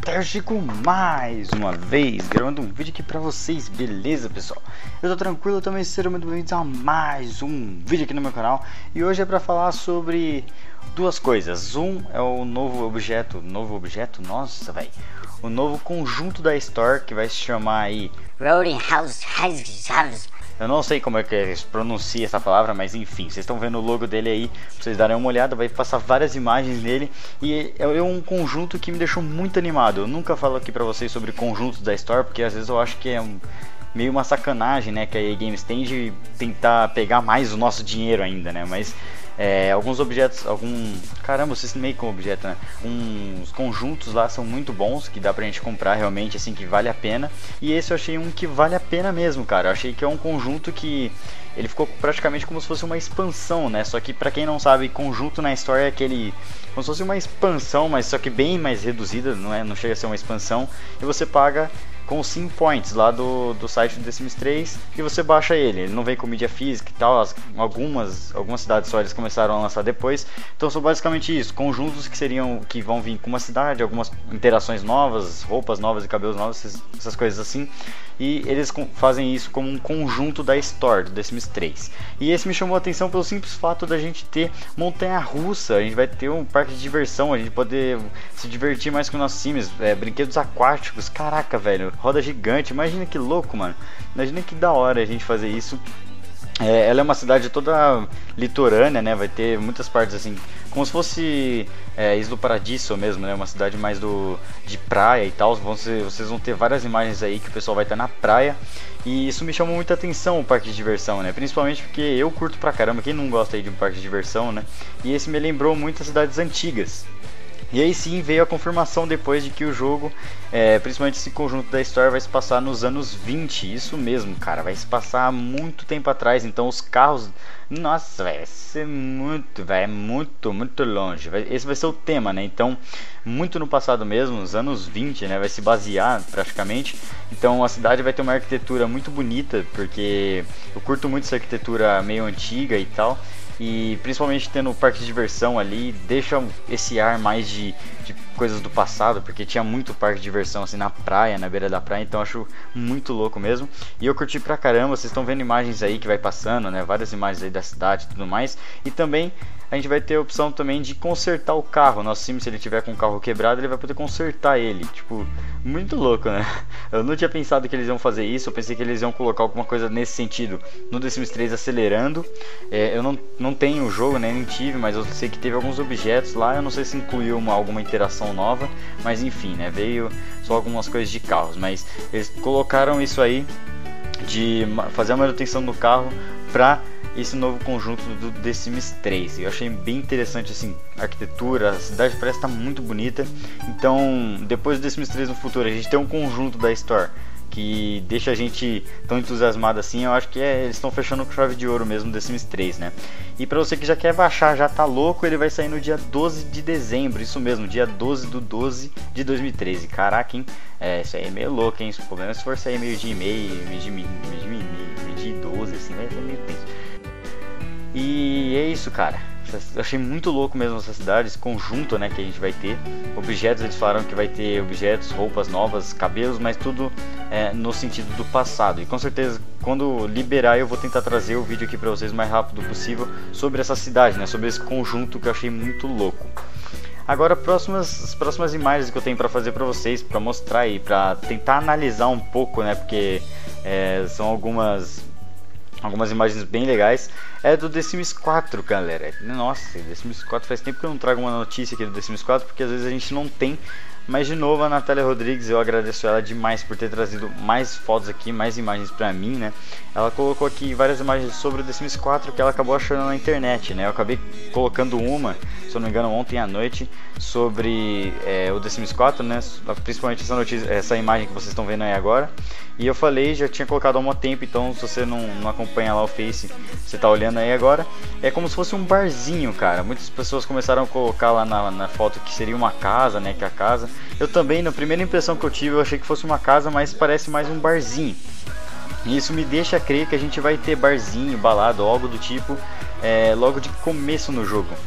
Terchico mais uma vez, gravando um vídeo aqui pra vocês, beleza pessoal? Eu tô tranquilo, também sejam muito bem-vindos a mais um vídeo aqui no meu canal. E hoje é pra falar sobre duas coisas. Um é o novo objeto, nossa velho, o novo conjunto da Store, que vai se chamar aí Roadhouse. Eu não sei como é que se pronuncia essa palavra, mas enfim, vocês estão vendo o logo dele aí, pra vocês darem uma olhada, vai passar várias imagens nele. E é um conjunto que me deixou muito animado. Eu nunca falo aqui pra vocês sobre conjuntos da Store, porque às vezes eu acho que é meio uma sacanagem, né, que a EA Games tem de tentar pegar mais o nosso dinheiro ainda, né, mas alguns objetos, caramba, vocês meio com objeto, né, uns conjuntos lá são muito bons, que dá pra gente comprar realmente, assim, que vale a pena. E esse eu achei um que vale a pena mesmo, cara. Eu achei que é um conjunto que ele ficou praticamente como se fosse uma expansão, né, só que pra quem não sabe, conjunto na história é aquele, como se fosse uma expansão, mas só que bem mais reduzida, não chega a ser uma expansão, e você paga com os Sim Points lá do site do The Sims 3 e você baixa ele. Ele não vem com mídia física e tal, algumas cidades só eles começaram a lançar depois. Então são basicamente isso, conjuntos que vão vir com uma cidade, algumas interações novas, roupas novas e cabelos novos, essas coisas assim. E eles fazem isso como um conjunto da Store do The Sims 3. E esse me chamou a atenção pelo simples fato da gente ter montanha-russa, a gente vai ter um parque de diversão, a gente poder se divertir mais com nossos Sims, brinquedos aquáticos, caraca velho, roda gigante, imagina que louco, mano, imagina que da hora a gente fazer isso. Ela é uma cidade toda litorânea, né? Vai ter muitas partes assim, como se fosse Isla do Paradiso mesmo, né? Uma cidade mais de praia e tal. Vocês vão ter várias imagens aí que o pessoal vai estar na praia. E isso me chamou muita atenção, o parque de diversão, né? Principalmente porque eu curto pra caramba, quem não gosta aí de um parque de diversão, né? E esse me lembrou muito as cidades antigas. E aí sim veio a confirmação depois de que o jogo, principalmente esse conjunto da Store, vai se passar nos anos 20. Isso mesmo, cara, vai se passar há muito tempo atrás. Então os carros, nossa, vai ser muito longe. Esse vai ser o tema, né? Então, muito no passado mesmo, nos anos 20, né? Vai se basear praticamente. Então a cidade vai ter uma arquitetura muito bonita, porque eu curto muito essa arquitetura meio antiga e tal. E principalmente tendo o parque de diversão ali, deixa esse ar mais de coisas do passado, porque tinha muito parque de diversão assim na praia, na beira da praia, então acho muito louco mesmo. E eu curti pra caramba, vocês estão vendo imagens aí que vai passando, né, várias imagens aí da cidade e tudo mais. E também a gente vai ter a opção também de consertar o carro. Nosso Sim, se ele tiver com o carro quebrado, ele vai poder consertar ele. Tipo, muito louco, né? Eu não tinha pensado que eles iam fazer isso. Eu pensei que eles iam colocar alguma coisa nesse sentido no The Sims 3 acelerando. Eu não tenho o jogo, né? Nem tive, mas eu sei que teve alguns objetos lá. Eu não sei se incluiu alguma interação nova, mas enfim, né? Veio só algumas coisas de carros. Mas eles colocaram isso aí de fazer a manutenção do carro pra esse novo conjunto do The Sims 3. Eu achei bem interessante assim, a arquitetura, a cidade parece estar muito bonita. Então, depois do The Sims 3 no futuro, a gente tem um conjunto da Store que deixa a gente tão entusiasmado assim. Eu acho que eles estão fechando com chave de ouro mesmo The Sims 3, né? E pra você que já quer baixar, já tá louco, ele vai sair no dia 12 de dezembro, isso mesmo, dia 12/12 de 2013. Caraca, hein? Isso aí é meio louco, hein? O problema é se for sair meio dia e meio, meio dia e 12, assim, vai ser meio tenso. E é isso, cara. Eu achei muito louco mesmo essa cidade, esse conjunto, né, que a gente vai ter. Objetos, eles falaram que vai ter objetos, roupas novas, cabelos, mas tudo no sentido do passado. E com certeza, quando liberar, eu vou tentar trazer o vídeo aqui pra vocês o mais rápido possível sobre essa cidade, né, sobre esse conjunto que eu achei muito louco. Agora, as próximas imagens que eu tenho pra fazer pra vocês, pra mostrar aí, pra tentar analisar um pouco, né, porque são algumas imagens bem legais. É do The Sims 4, galera. Nossa, The Sims 4 faz tempo que eu não trago uma notícia aqui do The Sims 4, porque às vezes a gente não tem. Mas de novo, a Natália Rodrigues, eu agradeço ela demais por ter trazido mais fotos aqui, mais imagens pra mim, né? Ela colocou aqui várias imagens sobre o The Sims 4 que ela acabou achando na internet, né? Eu acabei colocando uma, se eu não me engano, ontem à noite, sobre o The Sims 4, né? Principalmente essa imagem que vocês estão vendo aí agora. E eu falei, já tinha colocado há um tempo, então se você não acompanha lá o Face, você tá olhando aí agora, é como se fosse um barzinho, cara. Muitas pessoas começaram a colocar lá na foto que seria uma casa, né, que é a casa. Eu também, na primeira impressão que eu tive, eu achei que fosse uma casa, mas parece mais um barzinho. E isso me deixa crer que a gente vai ter barzinho, balada, algo do tipo, logo de começo no jogo.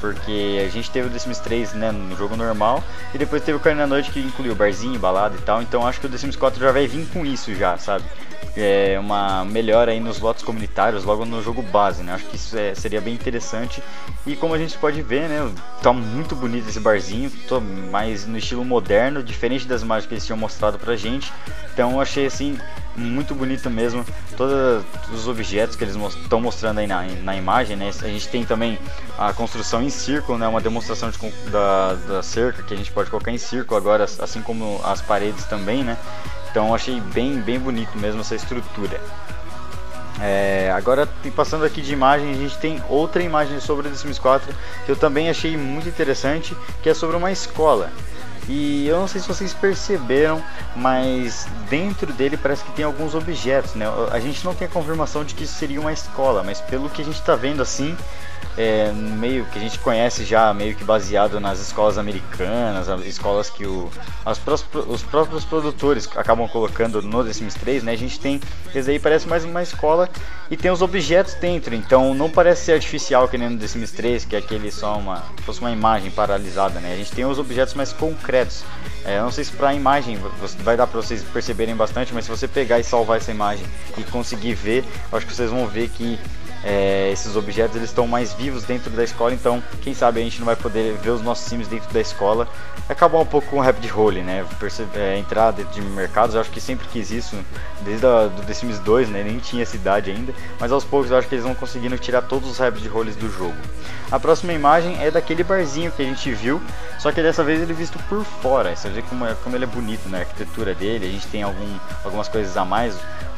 porque a gente teve o The Sims 3, né, no jogo normal, e depois teve o Carne da Noite que incluiu barzinho, balada e tal, então acho que o The Sims 4 já vai vir com isso já, sabe? É uma melhora aí nos lotes comunitários logo no jogo base, né? Acho que isso seria bem interessante. E como a gente pode ver, né, tá muito bonito esse barzinho, tô mais no estilo moderno, diferente das imagens que eles tinham mostrado pra gente. Então eu achei assim muito bonito mesmo, todos os objetos que eles estão mostrando aí na imagem, né? A gente tem também a construção em círculo, né? Uma demonstração da cerca que a gente pode colocar em círculo agora, assim como as paredes também, né? Então eu achei bem bonito mesmo essa estrutura. Agora passando aqui de imagem, a gente tem outra imagem sobre o The Sims 4 que eu também achei muito interessante, que é sobre uma escola. E eu não sei se vocês perceberam, mas dentro dele parece que tem alguns objetos, né? A gente não tem a confirmação de que isso seria uma escola, mas pelo que a gente está vendo assim, meio que a gente conhece já, meio que baseado nas escolas americanas, as escolas que os próprios produtores acabam colocando no The Sims 3, né? A gente tem, esse aí parece mais uma escola e tem os objetos dentro, então não parece ser artificial que nem no The Sims 3, que é aquele só fosse uma imagem paralisada, né? A gente tem os objetos mais concretos. Eu não sei se para a imagem vai dar para vocês perceberem bastante, mas se você pegar e salvar essa imagem e conseguir ver, eu acho que vocês vão ver que esses objetos eles estão mais vivos dentro da escola, então quem sabe a gente não vai poder ver os nossos Sims dentro da escola. Acabar um pouco com o Rabbit Hole, né? Entrar dentro de mercados, eu acho que sempre quis isso, desde do The Sims 2, né? Nem tinha essa idade ainda, mas aos poucos eu acho que eles vão conseguindo tirar todos os Rabbit Holes do jogo. A próxima imagem é daquele barzinho que a gente viu, só que dessa vez ele é visto por fora. Você vê como ele é bonito, né? A arquitetura dele, a gente tem algumas coisas a mais,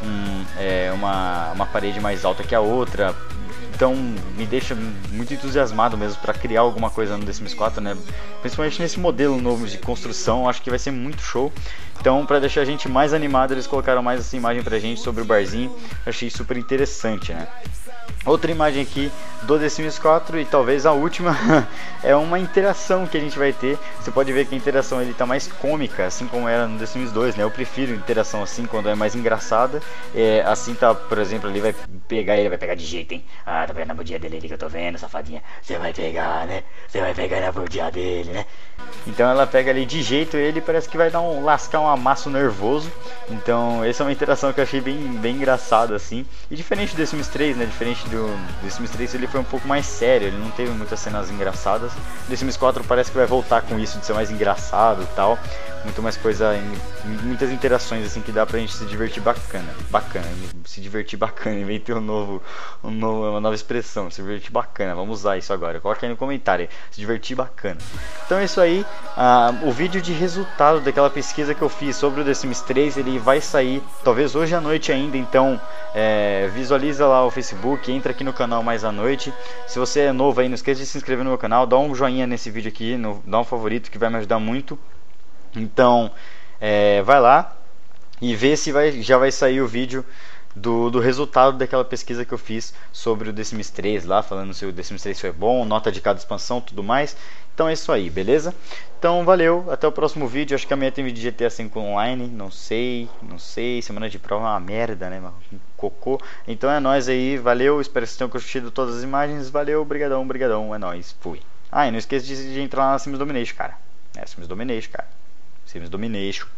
uma parede mais alta que a outra. Então me deixa muito entusiasmado mesmo para criar alguma coisa no The Sims 4, né? Principalmente nesse modelo novo de construção, acho que vai ser muito show. Então, para deixar a gente mais animado, eles colocaram mais essa imagem pra gente sobre o barzinho. Achei super interessante, né? Outra imagem aqui do The Sims 4 e talvez a última é uma interação que a gente vai ter. Você pode ver que a interação ele tá mais cômica, assim como era no The Sims 2, né? Eu prefiro interação assim quando é mais engraçada. Assim tá, por exemplo, ali vai pegar de jeito, hein? Ah, tá vendo a bundinha dele ali que eu tô vendo, safadinha? Você vai pegar, né? Você vai pegar na bundinha dele, né? Então ela pega ali de jeito, ele parece que vai lascar um amasso nervoso. Então essa é uma interação que eu achei bem engraçada assim. E diferente do The Sims 3, né? Diferente do The Sims 3, ele foi um pouco mais sério, ele não teve muitas cenas engraçadas. O The Sims 4 parece que vai voltar com isso de ser mais engraçado e tal. Muito mais coisa, muitas interações assim que dá pra gente se divertir bacana, se divertir bacana, inventei uma nova expressão, se divertir bacana, vamos usar isso agora, coloca aí no comentário, se divertir bacana. Então é isso aí, o vídeo de resultado daquela pesquisa que eu fiz sobre o The Sims 3, ele vai sair talvez hoje à noite ainda, então visualiza lá o Facebook, entra aqui no canal mais à noite. Se você é novo aí, não esqueça de se inscrever no meu canal, dá um joinha nesse vídeo aqui, dá um favorito que vai me ajudar muito. Então vai lá e vê se já vai sair o vídeo do resultado daquela pesquisa que eu fiz sobre o The Sims 3 lá, falando se o The Sims 3 foi bom, nota de cada expansão, tudo mais. Então é isso aí, beleza? Então valeu, até o próximo vídeo. Acho que amanhã tem vídeo de GTA V online, não sei, semana de prova é uma merda, né, um cocô. Então é nóis aí, valeu, espero que vocês tenham curtido todas as imagens, valeu, brigadão, é nóis, fui. E não esqueça de entrar lá na Sims Domination, cara. Sims Domination, cara. Sims Domination.